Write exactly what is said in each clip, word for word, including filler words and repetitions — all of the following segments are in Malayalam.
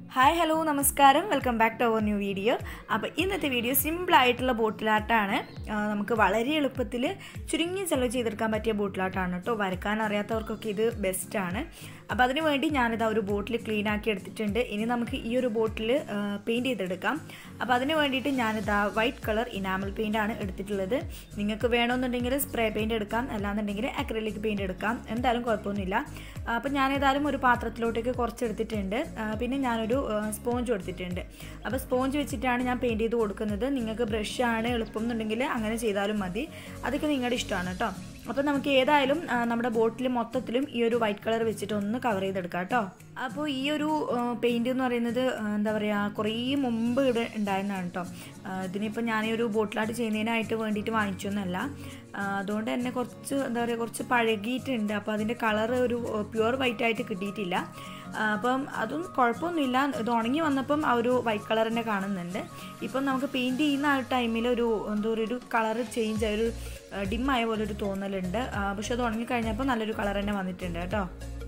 Hi, hello, namaskaram. Welcome back to our new video. അപ്പോൾ ഇന്നത്തെ വീഡിയോ സിമ്പിൾ ആയിട്ടുള്ള ബോട്ടിൽ ആർട്ടാണ്. നമുക്ക് വളരെ എളുപ്പത്തിൽ ചുരുങ്ങി ചെലവ് ചെയ്തെടുക്കാൻ പറ്റിയ ബോട്ടിൽ ആർട്ടാണ് കേട്ടോ. വരക്കാൻ അറിയാത്തവർക്കൊക്കെ ഇത് ബെസ്റ്റ് ആണ്. അപ്പോൾ അതിനു വേണ്ടി ഞാനിത് ഒരു ബോട്ടിൽ ക്ലീൻ ആക്കി എടുത്തിട്ടുണ്ട്. ഇനി നമുക്ക് ഈ ഒരു ബോട്ടിൽ പെയിന്റ് ചെയ്തെടുക്കാം. അപ്പോൾ അതിനു വേണ്ടിയിട്ട് ഞാനിത് വൈറ്റ് കളർ ഇനാമൽ പെയിന്റ് ആണ് എടുത്തിട്ടുള്ളത്. നിങ്ങൾക്ക് വേണമെന്നുണ്ടെങ്കിൽ സ്പ്രേ പെയിന്റ് എടുക്കാം, അല്ലാന്നുണ്ടെങ്കിൽ അക്രിലിക് പെയിന്റ് എടുക്കാം. എന്തായാലും കുഴപ്പമൊന്നുമില്ല. അപ്പോൾ ഞാനേതായാലും ഒരു പാത്രത്തിലോട്ടേക്ക് കുറച്ച് എടുത്തിട്ടുണ്ട്. പിന്നെ ഞാനൊരു സ്പോഞ്ച് കൊടുത്തിട്ടുണ്ട്. അപ്പോൾ സ്പോഞ്ച് വെച്ചിട്ടാണ് ഞാൻ പെയിൻറ്റ് ചെയ്ത് കൊടുക്കുന്നത്. നിങ്ങൾക്ക് ബ്രഷാണ് എളുപ്പം എന്നുണ്ടെങ്കിൽ അങ്ങനെ ചെയ്താലും മതി. അതൊക്കെ നിങ്ങളുടെ ഇഷ്ടമാണ് കേട്ടോ. അപ്പോൾ നമുക്ക് ഏതായാലും നമ്മുടെ ബോട്ടിൽ മൊത്തത്തിലും ഈ ഒരു വൈറ്റ് കളർ വെച്ചിട്ട് ഒന്ന് കവർ ചെയ്തെടുക്കാം കേട്ടോ. അപ്പോൾ ഈ ഒരു പെയിൻറ്റ് എന്ന് പറയുന്നത് എന്താ പറയുക, കുറേ മുമ്പ് ഇവിടെ ഉണ്ടായിരുന്നതാണ് കേട്ടോ. ഇതിനിപ്പോൾ ഞാൻ ഈ ഒരു ബോട്ടിലായിട്ട് ചെയ്യുന്നതിനായിട്ട് വേണ്ടിയിട്ട് വാങ്ങിച്ചൊന്നുമല്ല. അതുകൊണ്ട് തന്നെ കുറച്ച് എന്താ പറയുക കുറച്ച് പഴകിയിട്ടുണ്ട്. അപ്പോൾ അതിൻ്റെ കളർ ഒരു പ്യുവർ വൈറ്റ് ആയിട്ട് കിട്ടിയിട്ടില്ല. അപ്പം അതും കുഴപ്പമൊന്നുമില്ല. ഇത് ഉണങ്ങി വന്നപ്പം ആ ഒരു വൈറ്റ് കളർ തന്നെ കാണുന്നുണ്ട്. ഇപ്പം നമുക്ക് പെയിൻറ്റ് ചെയ്യുന്ന ആ ടൈമിൽ ഒരു എന്തോ ഒരു കളർ ചേഞ്ച് ആയ ഒരു ഡിമ്മായ പോലെ ഒരു തോന്നലുണ്ട്. പക്ഷെ അത് ഉണങ്ങിക്കഴിഞ്ഞപ്പോൾ നല്ലൊരു കളർ തന്നെ വന്നിട്ടുണ്ട് കേട്ടോ.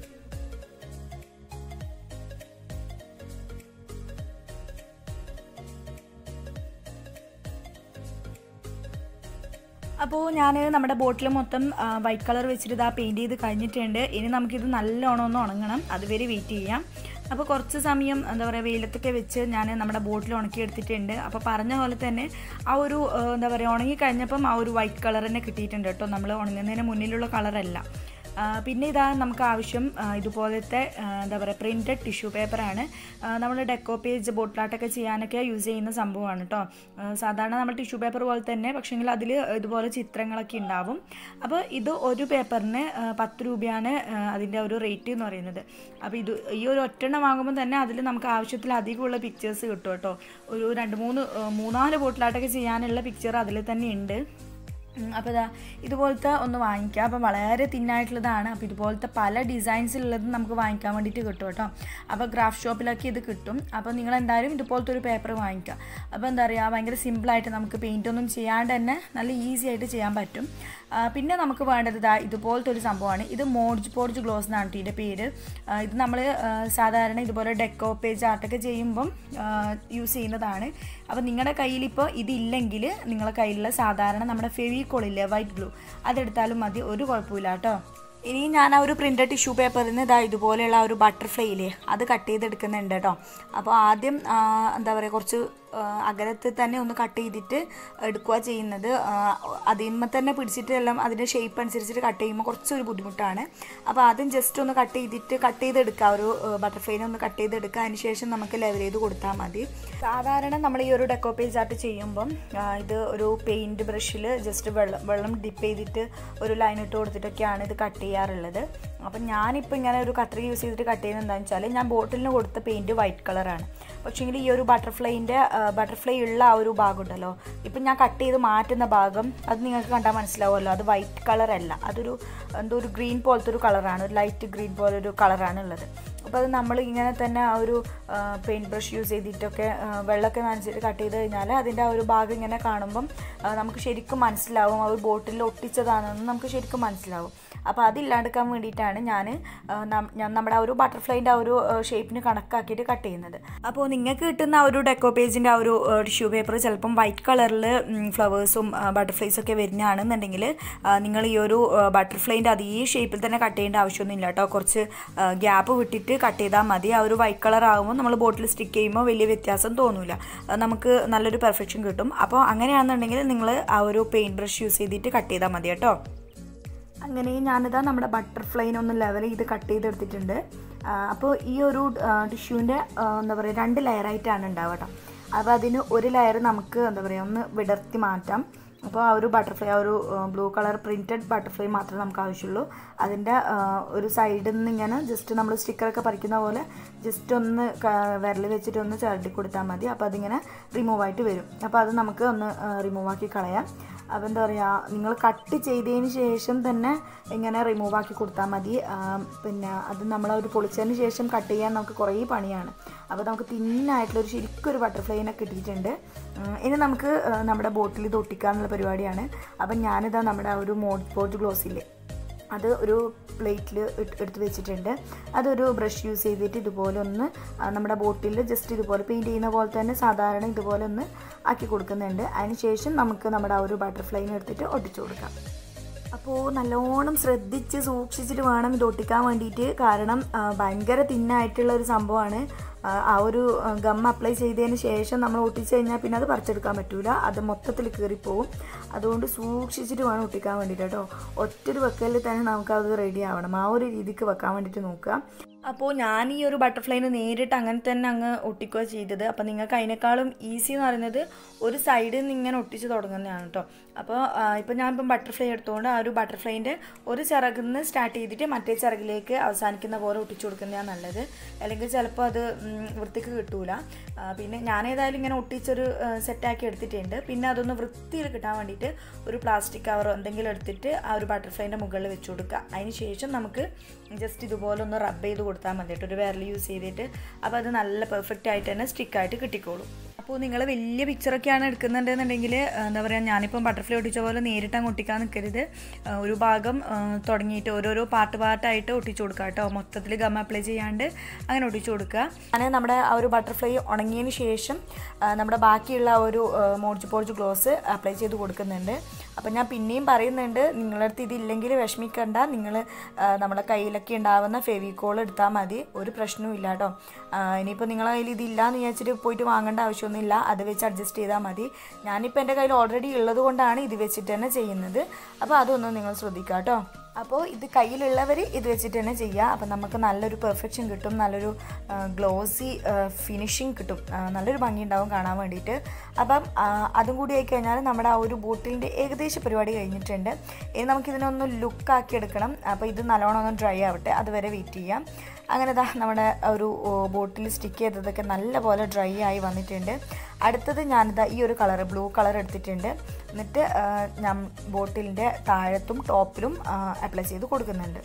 അപ്പോൾ ഞാൻ നമ്മുടെ ബോട്ടിൽ മൊത്തം വൈറ്റ് കളർ വെച്ചിട്ട് ഇതാ പെയിൻറ്റ് ചെയ്ത് കഴിഞ്ഞിട്ടുണ്ട്. ഇനി നമുക്കിത് നല്ലോണം ഒന്ന് ഉണങ്ങണം, അതുവരെ വെയിറ്റ് ചെയ്യാം. അപ്പോൾ കുറച്ച് സമയം എന്താ പറയുക വെയിലത്തൊക്കെ വെച്ച് ഞാൻ നമ്മുടെ ബോട്ടിൽ ഉണക്കി എടുത്തിട്ടുണ്ട്. അപ്പോൾ പറഞ്ഞ പോലെ തന്നെ ആ ഒരു എന്താ പറയുക ഉണങ്ങി കഴിഞ്ഞപ്പം ആ ഒരു വൈറ്റ് കളർ തന്നെ കിട്ടിയിട്ടുണ്ട് കേട്ടോ. നമ്മൾ ഉണങ്ങുന്നതിന് മുന്നിലുള്ള കളറല്ല. പിന്നെ ഇതാ നമുക്ക് ആവശ്യം ഇതുപോലത്തെ എന്താ പറയുക പ്രിൻറ്റഡ് ടിഷ്യൂ പേപ്പറാണ്. നമ്മൾ ഡെക്കോപ്പേജ് ബോട്ടിലാട്ടൊക്കെ ചെയ്യാനൊക്കെ യൂസ് ചെയ്യുന്ന സംഭവമാണ് കേട്ടോ. സാധാരണ നമ്മൾ ടിഷ്യൂ പേപ്പർ പോലെ തന്നെ, പക്ഷേങ്കിൽ അതിൽ ഇതുപോലെ ചിത്രങ്ങളൊക്കെ ഉണ്ടാവും. അപ്പോൾ ഇത് ഒരു പേപ്പറിന് പത്ത് രൂപയാണ് അതിൻ്റെ ഒരു റേറ്റ് എന്ന് പറയുന്നത്. അപ്പോൾ ഇത് ഈ ഒരു ഒറ്റെണ്ണം വാങ്ങുമ്പോൾ തന്നെ അതിൽ നമുക്ക് ആവശ്യത്തിലധികമുള്ള പിക്ചേഴ്സ് കിട്ടും കേട്ടോ. ഒരു രണ്ട് മൂന്ന് മൂന്നാല് ബോട്ടിലാട്ടൊക്കെ ചെയ്യാനുള്ള പിക്ചർ അതിൽ തന്നെ ഉണ്ട്. അപ്പോൾ ഇതാ ഇതുപോലത്തെ ഒന്ന് വാങ്ങിക്കാം. അപ്പോൾ വളരെ തിന്നായിട്ടുള്ളതാണ്. അപ്പോൾ ഇതുപോലത്തെ പല ഡിസൈൻസിലുള്ളത് നമുക്ക് വാങ്ങിക്കാൻ വേണ്ടിയിട്ട് കിട്ടും കേട്ടോ. അപ്പോൾ ക്രാഫ്റ്റ് ഷോപ്പിലൊക്കെ ഇത് കിട്ടും. അപ്പോൾ നിങ്ങൾ എന്തായാലും ഇതുപോലത്തെ ഒരു പേപ്പർ വാങ്ങിക്കുക. അപ്പോൾ എന്താ പറയുക ഭയങ്കര സിമ്പിളായിട്ട് നമുക്ക് പെയിൻ്റ് ഒന്നും ചെയ്യാണ്ട് തന്നെ നല്ല ഈസി ആയിട്ട് ചെയ്യാൻ പറ്റും. പിന്നെ നമുക്ക് വേണ്ടത് ഇതാ ഇതുപോലത്തെ ഒരു സംഭവമാണ്. ഇത് മോഡ്ജ് പോഡ്ജ് ഗ്ലോസ് എന്നാണ് ഇതിൻ്റെ പേര്. ഇത് നമ്മൾ സാധാരണ ഇതുപോലെ ഡെക്കോപ്പേജ് ആർട്ടൊക്കെ ചെയ്യുമ്പം യൂസ് ചെയ്യുന്നതാണ്. അപ്പോൾ നിങ്ങളുടെ കയ്യിലിപ്പോൾ ഇതില്ലെങ്കിൽ നിങ്ങളുടെ കയ്യിലുള്ള സാധാരണ നമ്മുടെ ഫെവിക്കോളില്ലേ വൈറ്റ് ഗ്ലൂ, അതെടുത്താലും മതി, ഒരു കുഴപ്പമില്ല കേട്ടോ. ഇനി ഞാൻ ആ ഒരു പ്രിൻ്റഡ് ടിഷ്യൂ പേപ്പറിൽ നിന്ന് ഇതാ ഇതുപോലെയുള്ള ഒരു ബട്ടർഫ്ലൈ ഇല്ലേ അത് കട്ട് ചെയ്തെടുക്കുന്നുണ്ട് കേട്ടോ. അപ്പോൾ ആദ്യം എന്താ പറയുക കുറച്ച് അകലത്തിൽ തന്നെ ഒന്ന് കട്ട് ചെയ്തിട്ട് എടുക്കുക ചെയ്യുന്നത്. അതിന്മേ തന്നെ പിടിച്ചിട്ട് എല്ലാം അതിൻ്റെ ഷേപ്പ് അനുസരിച്ചിട്ട് കട്ട് ചെയ്യുമ്പോൾ കുറച്ചൊരു ബുദ്ധിമുട്ടാണ്. അപ്പോൾ ആദ്യം ജസ്റ്റ് ഒന്ന് കട്ട് ചെയ്തിട്ട് കട്ട് ചെയ്തെടുക്കുക, ഒരു ബട്ടർഫ്ലൈനെ ഒന്ന് കട്ട് ചെയ്തെടുക്കുക. അതിന് ശേഷം നമുക്ക് ലെവൽ ചെയ്ത് കൊടുത്താൽ മതി. സാധാരണ നമ്മൾ ഈ ഒരു ഡെക്കോപ്പേജ് ആർട്ട് ചെയ്യുമ്പം ഇത് ഒരു പെയിൻറ്റ് ബ്രഷിൽ ജസ്റ്റ് വെള്ളം വെള്ളം ഡിപ്പ് ചെയ്തിട്ട് ഒരു ലൈൻ ഇട്ട് കൊടുത്തിട്ടൊക്കെയാണ് ഇത് കട്ട് ചെയ്യാറുള്ളത്. അപ്പം ഞാനിപ്പോൾ ഇങ്ങനെ ഒരു കട്ടർ യൂസ് ചെയ്തിട്ട് കട്ട് ചെയ്യുന്നത് എന്താണെന്ന് വെച്ചാൽ ഞാൻ ബോട്ടിലിന് കൊടുത്ത പെയിൻറ്റ് വൈറ്റ് കളറാണ്. പക്ഷേങ്കിൽ ഈ ഒരു ബട്ടർഫ്ലൈൻ്റെ ബട്ടർഫ്ലൈ ഉള്ള ആ ഒരു ഭാഗം ഉണ്ടല്ലോ, ഇപ്പം ഞാൻ കട്ട് ചെയ്ത് മാറ്റുന്ന ഭാഗം അത് നിങ്ങൾക്ക് കണ്ടാൽ മനസ്സിലാവുമല്ലോ, അത് വൈറ്റ് കളറല്ല, അതൊരു എന്തോ ഒരു ഗ്രീൻ പോലത്തെ ഒരു കളറാണ്, ഒരു ലൈറ്റ് ഗ്രീൻ പോലൊരു കളറാണ് ഉള്ളത്. അപ്പോൾ അത് നമ്മൾ ഇങ്ങനെ തന്നെ ആ ഒരു പെയിൻറ്റ് ബ്രഷ് യൂസ് ചെയ്തിട്ടൊക്കെ വെള്ളമൊക്കെ നനച്ചിട്ട് കട്ട് ചെയ്ത് കഴിഞ്ഞാൽ അതിൻ്റെ ആ ഒരു ഭാഗം ഇങ്ങനെ കാണുമ്പം നമുക്ക് ശരിക്കും മനസ്സിലാവും ആ ഒരു ബോട്ടിൽ ഒട്ടിച്ചതാണെന്ന് നമുക്ക് ശരിക്കും മനസ്സിലാവും. അപ്പോൾ അതില്ലാണ്ടിരിക്കാൻ വേണ്ടിയിട്ടാണ് ഞാൻ ഞാൻ നമ്മുടെ ആ ഒരു ബട്ടർഫ്ലൈൻ്റെ ആ ഒരു ഷേപ്പിന് കണക്കാക്കിയിട്ട് കട്ട് ചെയ്യുന്നത്. അപ്പോൾ നിങ്ങൾക്ക് കിട്ടുന്ന ആ ഒരു ഡെക്കോപ്പേജിൻ്റെ ആ ഒരു ടിഷ്യൂ പേപ്പർ ചിലപ്പം വൈറ്റ് കളറിൽ ഫ്ലവേഴ്സും ബട്ടർഫ്ലൈസും ഒക്കെ വരുന്നതാണെന്നുണ്ടെങ്കിൽ നിങ്ങൾ ഈ ഒരു ബട്ടർഫ്ലൈൻ്റെ അതേ ഷേപ്പിൽ തന്നെ കട്ട് ചെയ്യേണ്ട ആവശ്യമൊന്നുമില്ല കേട്ടോ. കുറച്ച് ഗ്യാപ്പ് വിട്ടിട്ട് കട്ട് ചെയ്താൽ മതി. ആ ഒരു വൈറ്റ് കളർ ആകുമ്പോൾ നമ്മൾ ബോട്ടിൽ സ്റ്റിക്ക് ചെയ്യുമ്പോൾ വലിയ വ്യത്യാസം തോന്നില്ല, നമുക്ക് നല്ലൊരു പെർഫെക്ഷൻ കിട്ടും. അപ്പോൾ അങ്ങനെയാണെന്നുണ്ടെങ്കിൽ നിങ്ങൾ ആ ഒരു പെയിൻറ്റ് ബ്രഷ് യൂസ് ചെയ്തിട്ട് കട്ട് ചെയ്താൽ മതി കേട്ടോ. അങ്ങനെ ഞാനിതാ നമ്മുടെ ബട്ടർഫ്ലൈനെ ഒന്ന് ലെവൽ ചെയ്ത് കട്ട് ചെയ്തെടുത്തിട്ടുണ്ട്. അപ്പോൾ ഈ ഒരു ടിഷ്യൂവിൻ്റെ എന്താ പറയുക രണ്ട് ലെയറായിട്ടാണ് ഉണ്ടാവുക കേട്ടോ. അപ്പോൾ അതിന് ഒരു ലെയർ നമുക്ക് എന്താ പറയുക ഒന്ന് വിടർത്തി മാറ്റാം. അപ്പോൾ ആ ഒരു ബട്ടർഫ്ലൈ ആ ഒരു ബ്ലൂ കളർ പ്രിൻറ്റഡ് ബട്ടർഫ്ലൈ മാത്രമേ നമുക്ക് ആവശ്യമുള്ളൂ. അതിൻ്റെ ഒരു സൈഡിൽ നിന്ന് ഇങ്ങനെ ജസ്റ്റ് നമ്മൾ സ്റ്റിക്കറൊക്കെ പറിക്കുന്ന പോലെ ജസ്റ്റ് ഒന്ന് വിരൽ വെച്ചിട്ട് ഒന്ന് ചരടി കൊടുത്താൽ മതി. അപ്പോൾ അതിങ്ങനെ റിമൂവ് ആയിട്ട് വരും. അപ്പോൾ അത് നമുക്ക് ഒന്ന് റിമൂവ് ആക്കി കളയാം. അപ്പോൾ എന്താ പറയുക നിങ്ങൾ കട്ട് ചെയ്തതിന് ശേഷം തന്നെ ഇങ്ങനെ റിമൂവ് ആക്കി കൊടുത്താൽ മതി. പിന്നെ അത് നമ്മൾ ഒരു പൊളിച്ചതിന് ശേഷം കട്ട് ചെയ്യാൻ നമുക്ക് കുറേ പണിയാണ്. അപ്പോൾ നമുക്ക് തിന്നായിട്ടുള്ളൊരു ശരിക്കും ഒരു ബട്ടർഫ്ലൈനെ കിട്ടിയിട്ടുണ്ട്. ഇനി നമുക്ക് നമ്മുടെ ബോട്ടിൽ ഇത് ഒട്ടിക്കാനുള്ള പരിപാടിയാണ്. അപ്പം ഞാനിതാ നമ്മുടെ ഒരു മോഡ് പോർട്ട് ഗ്ലോസില്ലേ അത് ഒരു പ്ലേറ്റിൽ എടുത്ത് വെച്ചിട്ടുണ്ട്. അതൊരു ബ്രഷ് യൂസ് ചെയ്തിട്ട് ഇതുപോലെ ഒന്ന് നമ്മുടെ ബോട്ടിൽ ജസ്റ്റ് ഇതുപോലെ പെയിൻറ്റ് ചെയ്യുന്ന പോലെ തന്നെ സാധാരണ ഇതുപോലെ ഒന്ന് ആക്കി കൊടുക്കുന്നുണ്ട്. അതിന് ശേഷം നമുക്ക് നമ്മുടെ ആ ഒരു ബട്ടർഫ്ലൈനെ എടുത്തിട്ട് ഒട്ടിച്ചു കൊടുക്കാം. അപ്പോൾ നല്ലോണം ശ്രദ്ധിച്ച് സൂക്ഷിച്ചിട്ട് വേണം ഇത് ഒട്ടിക്കാൻ വേണ്ടിയിട്ട്. കാരണം ഭയങ്കര തിന്നായിട്ടുള്ള ഒരു സംഭവമാണ്. ആ ഒരു ഗം അപ്ലൈ ചെയ്തതിന് ശേഷം നമ്മൾ ഒട്ടിച്ച് കഴിഞ്ഞാൽ പിന്നെ അത് പറിച്ചെടുക്കാൻ പറ്റില്ല, അത് മൊത്തത്തിൽ കീറിപ്പോവും. അതുകൊണ്ട് സൂക്ഷിച്ചിട്ട് വേണം ഒട്ടിക്കാൻ വേണ്ടിയിട്ട് കേട്ടോ. ഒറ്റൊരു വെക്കലിൽ തന്നെ നമുക്കത് റെഡി ആവണം, ആ ഒരു രീതിക്ക് വെക്കാൻ വേണ്ടിയിട്ട് നോക്കുക. അപ്പോൾ ഞാൻ ഈ ഒരു ബട്ടർഫ്ലൈനെ നേരിട്ട് അങ്ങനെ തന്നെ അങ്ങ് ഒട്ടിക്കുക ചെയ്തത്. അപ്പോൾ നിങ്ങൾക്ക് അതിനേക്കാളും ഈസി എന്ന് പറയുന്നത് ഒരു സൈഡിൽ നിന്ന് ഇങ്ങനെ ഒട്ടിച്ച് തുടങ്ങുന്നതാണ് കേട്ടോ. അപ്പോൾ ഇപ്പോൾ ഞാനിപ്പം ബട്ടർഫ്ലൈ എടുത്തുകൊണ്ട് ആ ഒരു ബട്ടർഫ്ലൈൻ്റെ ഒരു ചിറകിൽ നിന്ന് സ്റ്റാർട്ട് ചെയ്തിട്ട് മറ്റേ ചിറകിലേക്ക് അവസാനിക്കുന്ന പോലെ ഒട്ടിച്ചു കൊടുക്കുന്നതാണ് നല്ലത്. അല്ലെങ്കിൽ ചിലപ്പോൾ അത് വൃത്തിക്ക് കിട്ടൂല. പിന്നെ ഞാനേതായാലും ഇങ്ങനെ ഒട്ടിച്ചൊരു സെറ്റാക്കി എടുത്തിട്ടുണ്ട്. പിന്നെ അതൊന്ന് വൃത്തിയിൽ കിട്ടാൻ വേണ്ടിയിട്ട് ഒരു പ്ലാസ്റ്റിക് കവറോ എന്തെങ്കിലും എടുത്തിട്ട് ആ ഒരു ബട്ടർഫ്ലൈൻ്റെ മുകളിൽ വെച്ച് കൊടുക്കുക. അതിന് ശേഷം നമുക്ക് ജസ്റ്റ് ഇതുപോലെ ഒന്ന് റബ്ബ് ചെയ്ത് കൊടുത്താൽ മതി കേട്ടോ, ഒരു വിരൽ യൂസ് ചെയ്തിട്ട്. അപ്പോൾ അത് നല്ല പെർഫെക്റ്റ് ആയിട്ട് തന്നെ സ്റ്റിക്കായിട്ട് കിട്ടിക്കോളും. അപ്പോൾ നിങ്ങൾ വലിയ പിക്ചറൊക്കെയാണ് എടുക്കുന്നുണ്ടെന്നുണ്ടെങ്കിൽ എന്താ പറയുക, ഞാനിപ്പം ബട്ടർഫ്ലൈ ഒട്ടിച്ച പോലെ നേരിട്ട് അങ്ങ് ഒട്ടിക്കാൻ നിൽക്കരുത്. ഒരു ഭാഗം തുടങ്ങിയിട്ട് ഓരോരോ പാർട്ട് പാർട്ടായിട്ട് ഒട്ടിച്ചു കൊടുക്കുക കേട്ടോ. മൊത്തത്തിൽ ഗം അപ്ലൈ ചെയ്യാണ്ട് അങ്ങനെ ഒട്ടിച്ചു കൊടുക്കുക. ഞാൻ നമ്മുടെ ആ ഒരു ബട്ടർഫ്ലൈ ഉണങ്ങിയതിന് ശേഷം നമ്മുടെ ബാക്കിയുള്ള ആ ഒരു മോർജ് പോർജ് ഗ്ലോസ് അപ്ലൈ ചെയ്ത് കൊടുക്കുന്നുണ്ട്. അപ്പം ഞാൻ പിന്നെയും പറയുന്നുണ്ട്, നിങ്ങളുടെ അടുത്ത് ഇതില്ലെങ്കിൽ വിഷമിക്കണ്ട, നിങ്ങൾ നമ്മുടെ കയ്യിലൊക്കെ ഉണ്ടാവുന്ന ഫെവിക്കോൾ എടുത്താൽ മതി, ഒരു പ്രശ്നവും ഇല്ല കേട്ടോ. ഇനിയിപ്പോൾ നിങ്ങളെ കയ്യിൽ ഇതില്ല എന്ന് വിചാരിച്ചിട്ട് പോയിട്ട് വാങ്ങേണ്ട ആവശ്യമൊന്നുമില്ല, അത് വെച്ച് അഡ്ജസ്റ്റ് ചെയ്താൽ മതി. ഞാനിപ്പോൾ എൻ്റെ കയ്യിൽ ഓൾറെഡി ഉള്ളത് കൊണ്ടാണ് ഇത് വെച്ചിട്ട് തന്നെ ചെയ്യുന്നത്. അപ്പോൾ അതൊന്നും നിങ്ങൾ ശ്രദ്ധിക്കുക കേട്ടോ. അപ്പോൾ ഇത് കയ്യിലുള്ളവർ ഇത് വെച്ചിട്ട് തന്നെ ചെയ്യുക. അപ്പം നമുക്ക് നല്ലൊരു പെർഫെക്ഷൻ കിട്ടും, നല്ലൊരു ഗ്ലോസി ഫിനിഷിങ് കിട്ടും, നല്ലൊരു ഭംഗി ഉണ്ടാവും കാണാൻ വേണ്ടിയിട്ട്. അപ്പം അതും കൂടി ആയിക്കഴിഞ്ഞാൽ നമ്മുടെ ആ ഒരു ബോട്ടിലിൻ്റെ ഏകദേശ പരിപാടി കഴിഞ്ഞിട്ടുണ്ട്. ഇനി നമുക്കിതിനൊന്ന് ലുക്കാക്കി എടുക്കണം. അപ്പോൾ ഇത് നല്ലോണം ഒന്ന് ഡ്രൈ ആവട്ടെ, അതുവരെ വെയിറ്റ് ചെയ്യാം. അങ്ങനെ ദാ നമ്മുടെ ഒരു ബോട്ടിൽ സ്റ്റിക്ക് ചെയ്തതൊക്കെ നല്ലപോലെ ഡ്രൈ ആയി വന്നിട്ടുണ്ട്. അടുത്തത് ഞാനിതാ ഈ ഒരു കളർ ബ്ലൂ കളർ എടുത്തിട്ടുണ്ട്. എന്നിട്ട് ഞാൻ ബോട്ടിലിൻ്റെ താഴത്തും ടോപ്പിലും അപ്ലൈ ചെയ്ത് കൊടുക്കുന്നുണ്ട്.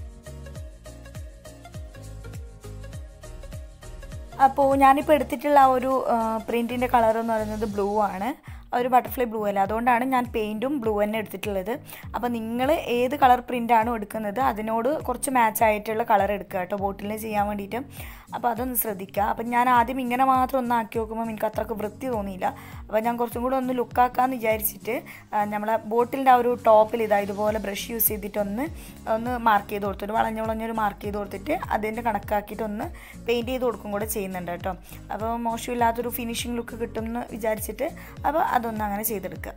അപ്പോൾ ഞാനിപ്പോൾ എടുത്തിട്ടുള്ള ആ ഒരു പ്രിൻറ്റിൻ്റെ കളർ എന്ന് പറയുന്നത് ബ്ലൂ ആണ്, ഒരു ബട്ടർഫ്ലൈ ബ്ലൂ അല്ല. അതുകൊണ്ടാണ് ഞാൻ പെയിൻറ്റും ബ്ലൂ തന്നെ എടുത്തിട്ടുള്ളത്. അപ്പോൾ നിങ്ങൾ ഏത് കളർ പ്രിൻ്റാണോ എടുക്കുന്നത് അതിനോട് കുറച്ച് മാച്ച് ആയിട്ടുള്ള കളർ എടുക്കുക കേട്ടോ ബോട്ടിലിന് ചെയ്യാൻ വേണ്ടിയിട്ട്. അപ്പോൾ അതൊന്ന് ശ്രദ്ധിക്കുക. അപ്പം ഞാൻ ആദ്യം ഇങ്ങനെ മാത്രം ഒന്ന് ആക്കി നോക്കുമ്പോൾ എനിക്ക് അത്രയ്ക്ക് വൃത്തി തോന്നിയില്ല. അപ്പോൾ ഞാൻ കുറച്ചും കൂടെ ഒന്ന് ലുക്കാക്കാമെന്ന് വിചാരിച്ചിട്ട് നമ്മളെ ബോട്ടിലിൻ്റെ ആ ഒരു ടോപ്പിൽ ഇതാ ഇതുപോലെ ബ്രഷ് യൂസ് ചെയ്തിട്ടൊന്ന് ഒന്ന് മാർക്ക് ചെയ്ത് കൊടുത്തിട്ട് വളഞ്ഞ വളഞ്ഞൊരു മാർക്ക് ചെയ്ത് കൊടുത്തിട്ട് അതിൻ്റെ കണക്കാക്കിയിട്ട് ഒന്ന് പെയിൻറ്റ് ചെയ്ത് കൊടുക്കും കൂടെ ചെയ്യുന്നുണ്ട് കേട്ടോ. അപ്പോൾ മോശമില്ലാത്തൊരു ഫിനിഷിംഗ് ലുക്ക് കിട്ടുമെന്ന് വിചാരിച്ചിട്ട് അപ്പോൾ അതൊന്ന് അങ്ങനെ ചെയ്തെടുക്കുക.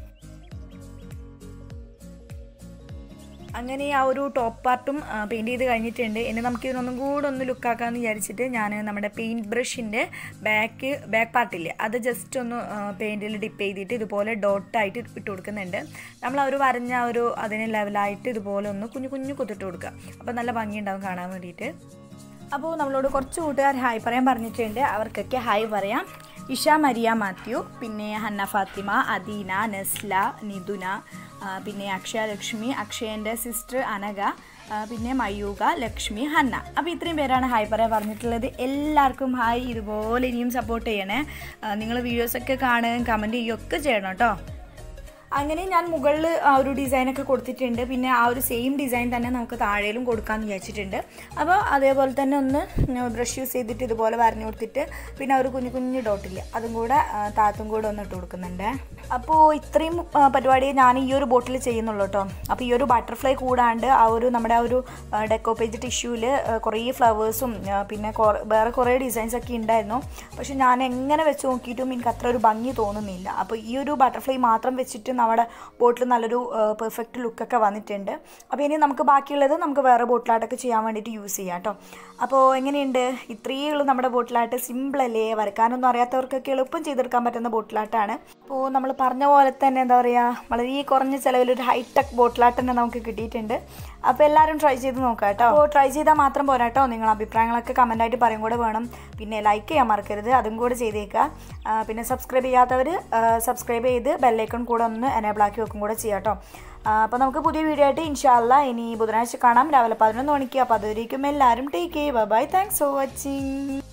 അങ്ങനെ ആ ഒരു ടോപ്പ് പാർട്ടും പെയിൻറ്റ് ചെയ്ത് കഴിഞ്ഞിട്ടുണ്ട്. ഇനി നമുക്കിതിനൊന്നും കൂടെ ഒന്ന് ലുക്കാക്കാമെന്ന് വിചാരിച്ചിട്ട് ഞാൻ നമ്മുടെ പെയിൻറ്റ് ബ്രഷിൻ്റെ ബാക്ക് ബാക്ക് പാർട്ടില്ലേ അത് ജസ്റ്റ് ഒന്ന് പെയിൻറ്റിൽ ഡിപ്പ് ചെയ്തിട്ട് ഇതുപോലെ ഡോട്ടായിട്ട് ഇട്ട് കൊടുക്കുന്നുണ്ട്. നമ്മൾ ആ ഒരു വരഞ്ഞ ഒരു അതിന് ലെവലായിട്ട് ഇതുപോലെ ഒന്ന് കുഞ്ഞു കുഞ്ഞു കുത്തിട്ട് കൊടുക്കുക. അപ്പോൾ നല്ല ഭംഗിയുണ്ടാവും കാണാൻ വേണ്ടിയിട്ട്. അപ്പോൾ നമ്മളോട് കുറച്ച് കൂട്ടുകാർ ഹായ് പറയാൻ പറഞ്ഞിട്ടുണ്ട്, അവർക്കൊക്കെ ഹായ് പറയാം. ഇഷ മരിയ മാത്യു, പിന്നെ ഹന്ന ഫാത്തിമ, അദീന, നെസ്ല, നിതുന, പിന്നെ അക്ഷയ ലക്ഷ്മി, അക്ഷയൻ്റെ സിസ്റ്റർ അനഘ, പിന്നെ മയൂക, ലക്ഷ്മി, ഹന്ന. അപ്പോൾ ഇത്രയും പേരാണ് ഹായ് പറയാൻ പറഞ്ഞിട്ടുള്ളത്. എല്ലാവർക്കും ഹായ്. ഇതുപോലെ ഇനിയും സപ്പോർട്ട് ചെയ്യണേ. നിങ്ങൾ വീഡിയോസൊക്കെ കാണുകയും കമൻറ്റ് ചെയ്യുകയൊക്കെ ചെയ്യണം കേട്ടോ. അങ്ങനെ ഞാൻ മുകളിൽ ആ ഒരു ഡിസൈനൊക്കെ കൊടുത്തിട്ടുണ്ട്. പിന്നെ ആ ഒരു സെയിം ഡിസൈൻ തന്നെ നമുക്ക് താഴേലും കൊടുക്കാമെന്ന് വിചാരിച്ചിട്ടുണ്ട്. അപ്പോൾ അതേപോലെ തന്നെ ഒന്ന് ബ്രഷ് യൂസ് ചെയ്തിട്ട് ഇതുപോലെ വരഞ്ഞു കൊടുത്തിട്ട് പിന്നെ ആ ഒരു കുഞ്ഞു കുഞ്ഞു ഡോട്ടില്ല അതും കൂടെ താത്തും കൂടെ ഒന്ന് ഇട്ട് കൊടുക്കുന്നുണ്ട്. അപ്പോൾ ഇത്രയും പരിപാടിയെ ഞാൻ ഈ ഒരു ബോട്ടിൽ ചെയ്യുന്നുള്ളൂ കേട്ടോ. അപ്പോൾ ഈ ഒരു ബട്ടർഫ്ലൈ കൂടാണ്ട് ആ ഒരു നമ്മുടെ ആ ഒരു ഡെക്കോപ്പേജ് ടിഷ്യൂവിൽ കുറേ ഫ്ലവേഴ്സും പിന്നെ വേറെ കുറേ ഡിസൈൻസൊക്കെ ഉണ്ടായിരുന്നു. പക്ഷെ ഞാൻ എങ്ങനെ വെച്ച് നോക്കിയിട്ടും എനിക്ക് അത്ര ഒരു ഭംഗി തോന്നുന്നില്ല. അപ്പോൾ ഈ ഒരു ബട്ടർഫ്ലൈ മാത്രം വെച്ചിട്ട് നമ്മുടെ ബോട്ടിൽ നല്ലൊരു പെർഫെക്റ്റ് ലുക്കൊക്കെ വന്നിട്ടുണ്ട്. അപ്പോൾ ഇനി നമുക്ക് ബാക്കിയുള്ളത് നമുക്ക് വേറെ ബോട്ടിലായിട്ടൊക്കെ ചെയ്യാൻ വേണ്ടിയിട്ട് യൂസ് ചെയ്യാം കേട്ടോ. അപ്പോൾ എങ്ങനെയുണ്ട്? ഇത്രയേ ഉള്ളൂ നമ്മുടെ ബോട്ടിലായിട്ട്. സിമ്പിളല്ലേ, വരക്കാനൊന്നും അറിയാത്തവർക്കൊക്കെ എളുപ്പം ചെയ്തെടുക്കാൻ പറ്റുന്ന ബോട്ടിലായിട്ടാണ്. അപ്പോൾ നമ്മൾ പറഞ്ഞ പോലെ തന്നെ എന്താ പറയുക, വളരെ കുറഞ്ഞ ചിലവിലൊരു ഹൈടെക് ബോട്ടിലായിട്ട് തന്നെ നമുക്ക് കിട്ടിയിട്ടുണ്ട്. അപ്പോൾ എല്ലാവരും ട്രൈ ചെയ്ത് നോക്കാം കേട്ടോ. അപ്പോൾ ട്രൈ ചെയ്താൽ മാത്രം പോരാ കേട്ടോ, നിങ്ങൾ അഭിപ്രായങ്ങളൊക്കെ കമൻറ്റായിട്ട് പറയും കൂടെ വേണം. പിന്നെ ലൈക്ക് ചെയ്യാൻ മറക്കരുത്, അതും കൂടെ ചെയ്തേക്കുക. പിന്നെ സബ്സ്ക്രൈബ് ചെയ്യാത്തവർ സബ്സ്ക്രൈബ് ചെയ്ത് ബെല്ലൈക്കൺ കൂടെ ഒന്ന് എനേബിൾ ആക്കി വെക്കും കൂടെ ചെയ്യാം കേട്ടോ. അപ്പോൾ നമുക്ക് പുതിയ വീഡിയോ ആയിട്ട് ഇൻഷാ അല്ലാ ഇനി ബുധനാഴ്ച കാണാം രാവിലെ പതിനൊന്ന് മണിക്ക്. അപ്പോൾ അതുവരേക്കും എല്ലാവരും take care, bye bye, thanks for watching.